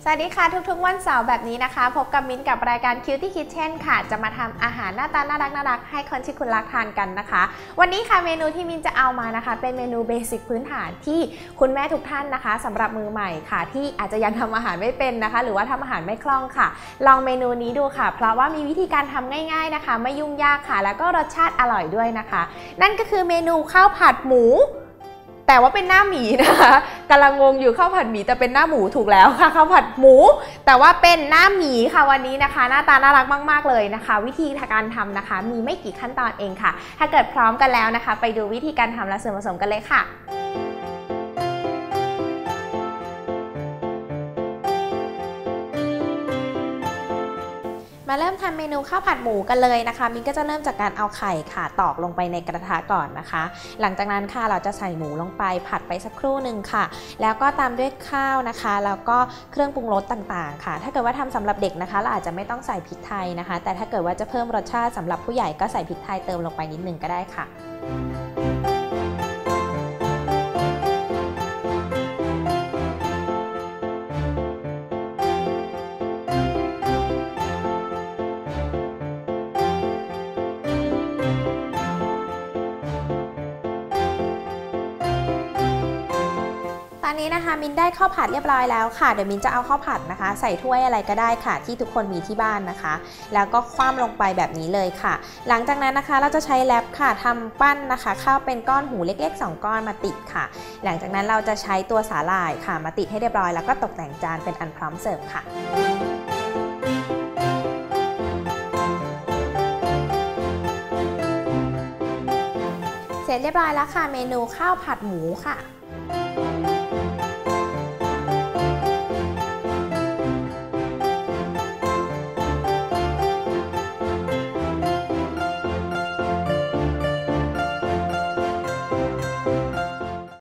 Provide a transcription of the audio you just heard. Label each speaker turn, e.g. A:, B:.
A: สวัสดีค่ะทุกๆวันเสาร์แบบนี้นะคะพบกับมิ้นกับรายการ Cutie Kitchen ค่ะจะมาทำอาหารหน้าตาน่ารักให้คนที่คุณรักทานกันนะคะวันนี้ค่ะเมนูที่มิ้นจะเอามานะคะเป็นเมนูเบสิกพื้นฐานที่คุณแม่ทุกท่านนะคะสำหรับมือใหม่ค่ะที่อาจจะยังทำอาหารไม่เป็นนะคะหรือว่าทำอาหารไม่คล่องค่ะลองเมนูนี้ดูค่ะเพราะว่ามีวิธีการทำง่ายๆนะคะไม่ยุ่งยากค่ะแล้วก็รสชาติอร่อยด้วยนะคะนั่นก็คือเมนูข้าวผัดหมูแต่ว่าเป็นหน้าหมีนะคะกำลังงงอยู่ข้าวผัดหมีแต่เป็นหน้าหมูถูกแล้วค่ะข้าวผัดหมูแต่ว่าเป็นหน้าหมีค่ะวันนี้นะคะหน้าตาน่ารักมากๆเลยนะคะวิธีการทำนะคะมีไม่กี่ขั้นตอนเองค่ะถ้าเกิดพร้อมกันแล้วนะคะไปดูวิธีการทำและส่วนผสมกันเลยค่ะมาเริ่มทำเมนูข้าวผัดหมูกันเลยนะคะมิ้นก็จะเริ่มจากการเอาไข่ค่ะตอกลงไปในกระทะก่อนนะคะหลังจากนั้นค่ะเราจะใส่หมูลงไปผัดไปสักครู่หนึ่งค่ะแล้วก็ตามด้วยข้าวนะคะแล้วก็เครื่องปรุงรสต่างๆค่ะถ้าเกิดว่าทำสำหรับเด็กนะคะเราอาจจะไม่ต้องใส่พริกไทยนะคะแต่ถ้าเกิดว่าจะเพิ่มรสชาติสำหรับผู้ใหญ่ก็ใส่พริกไทยเติมลงไปนิดนึงก็ได้ค่ะตอนนี้นะคะมินได้ข้าวผัดเรียบร้อยแล้วค่ะเดี๋ยวมินจะเอาข้าวผัดนะคะใส่ถ้วยอะไรก็ได้ค่ะที่ทุกคนมีที่บ้านนะคะแล้วก็คว่ำลงไปแบบนี้เลยค่ะหลังจากนั้นนะคะเราจะใช้แรปค่ะทำปั้นนะคะข้าวเป็นก้อนหูเล็กๆ2ก้อนมาติดค่ะหลังจากนั้นเราจะใช้ตัวสาหร่ายค่ะมาติดให้เรียบร้อยแล้วก็ตกแต่งจานเป็นอันพร้อมเสิร์ฟค่ะเสร็จเรียบร้อยแล้วค่ะเมนูข้าวผัดหมูค่ะ